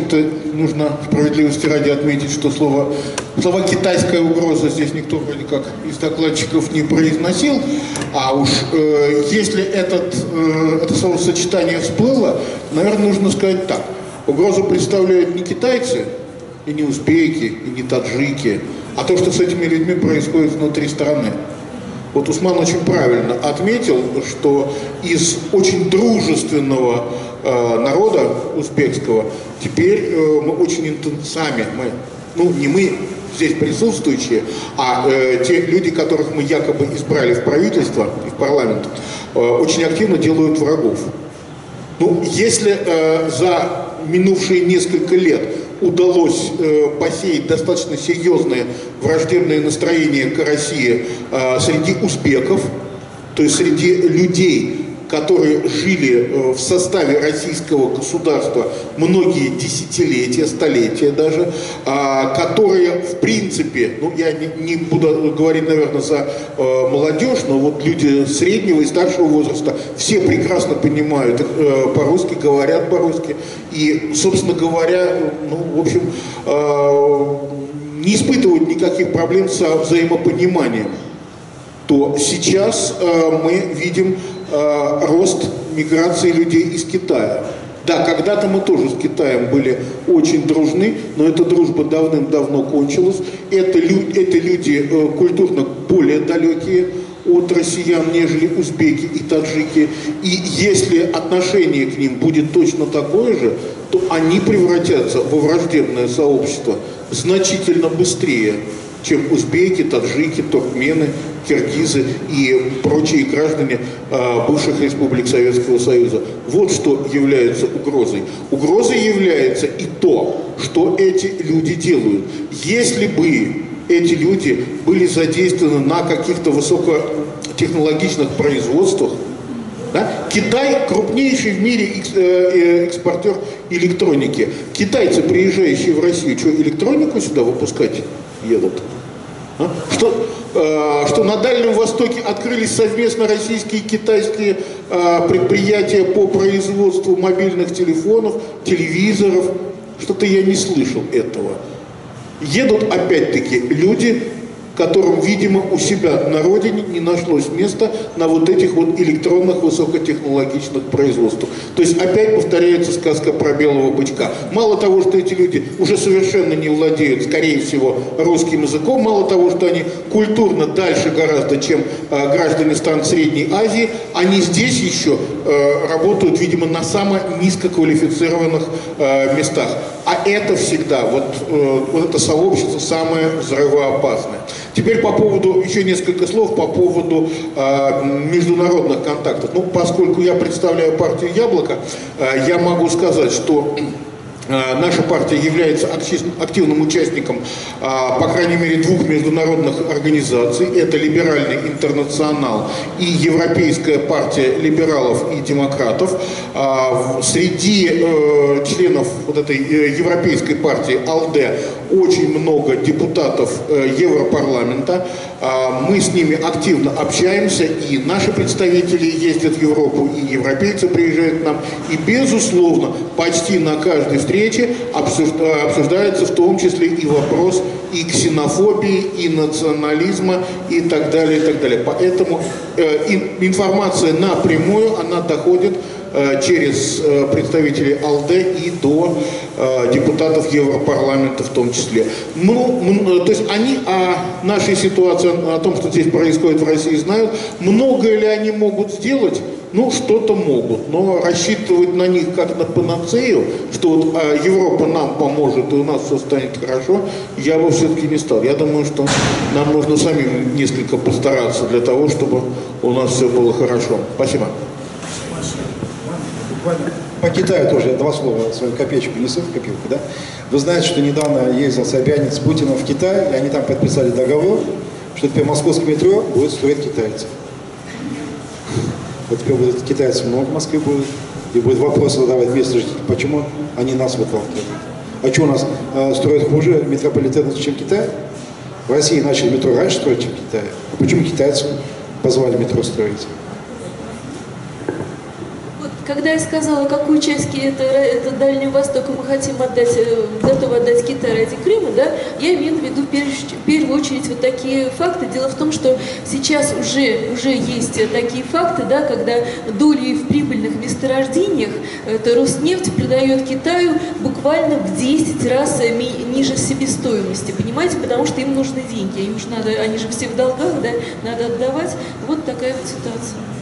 общем-то, нужно справедливости ради отметить, что слова «китайская угроза» здесь никто вроде как из докладчиков не произносил, а уж если это словосочетание всплыло, наверное, нужно сказать так. Угрозу представляют не китайцы, и не узбеки, и не таджики, а то, что с этими людьми происходит внутри страны. Вот Усман очень правильно отметил, что из очень дружественного народа узбекского теперь мы очень сами, не мы здесь присутствующие, а те люди, которых мы якобы избрали в правительство и в парламент, очень активно делают врагов. Ну, если за минувшие несколько лет удалось посеять достаточно серьезное враждебное настроение к России среди узбеков, то есть среди людей, которые жили в составе российского государства многие десятилетия, столетия даже, которые в принципе, я не буду говорить, наверное, за молодежь, но вот люди среднего и старшего возраста все прекрасно понимают по-русски, говорят по-русски и, собственно говоря, в общем, не испытывают никаких проблем со взаимопониманием, то сейчас мы видим рост миграции людей из Китая. Да, когда-то мы тоже с Китаем были очень дружны, но эта дружба давным-давно кончилась. Это люди культурно более далекие от россиян, нежели узбеки и таджики. И если отношение к ним будет точно такое же, то они превратятся во враждебное сообщество значительно быстрее, чем узбеки, таджики, туркмены, киргизы и прочие граждане бывших республик Советского Союза. Вот что является угрозой. Угрозой является и то, что эти люди делают. Если бы эти люди были задействованы на каких-то высокотехнологичных производствах, да? Китай крупнейший в мире экспортер электроники. Китайцы, приезжающие в Россию, что, электронику сюда выпускать едут? А? Что на Дальнем Востоке открылись совместно российские и китайские предприятия по производству мобильных телефонов, телевизоров. Что-то я не слышал этого. Едут опять-таки люди, которым, видимо, у себя на родине не нашлось места на вот этих вот электронных высокотехнологичных производствах. То есть опять повторяется сказка про белого бычка. Мало того, что эти люди уже совершенно не владеют, скорее всего, русским языком, мало того, что они культурно дальше гораздо, чем граждане стран Средней Азии, они здесь еще работают, видимо, на самых низкоквалифицированных местах. А это всегда, вот это сообщество самое взрывоопасное. Теперь по поводу, еще несколько слов по поводу международных контактов. Ну, поскольку я представляю партию «Яблоко», я могу сказать, что наша партия является активным участником, по крайней мере, двух международных организаций. Это «Либеральный интернационал» и Европейская партия либералов и демократов. Среди членов вот этой Европейской партии АЛДЕ очень много депутатов Европарламента. Мы с ними активно общаемся, и наши представители ездят в Европу, и европейцы приезжают к нам. И, безусловно, почти на каждой встрече обсуждается в том числе и вопрос и ксенофобии, и национализма, и так далее, и так далее. Поэтому информация напрямую, она доходит через представителей АЛДЕ и до депутатов Европарламента в том числе. То есть они о нашей ситуации, о том, что здесь происходит в России, знают. Многое ли они могут сделать? Ну, что-то могут, но рассчитывать на них как на панацею, что вот Европа нам поможет и у нас все станет хорошо, я бы все-таки не стал. Я думаю, что нам нужно самим несколько постараться для того, чтобы у нас все было хорошо. Спасибо. По Китаю тоже я два слова, свою копеечку несу в копилку, да? Вы знаете, что недавно ездил Собянин с Путиным в Китай, и они там подписали договор, что теперь московское метро будет строить китайцы. Вот теперь будет китайцев много в Москве будет, и будет вопросы задавать местные жители, почему они нас выталкивают. А что у нас строят хуже метрополитены, чем Китай? В России начали метро раньше строить, чем Китай. А почему китайцы позвали метро строить? Когда я сказала, какую часть это Дальнего Востока мы хотим отдать, готовы отдать Китаю ради Крыма, да, я имею в виду в первую очередь вот такие факты. Дело в том, что сейчас уже есть такие факты, да, когда доли в прибыльных месторождениях это Роснефть продает Китаю буквально в 10 раз ниже себестоимости, понимаете, потому что им нужны деньги, им же надо, они же все в долгах, да, надо отдавать. Вот такая вот ситуация.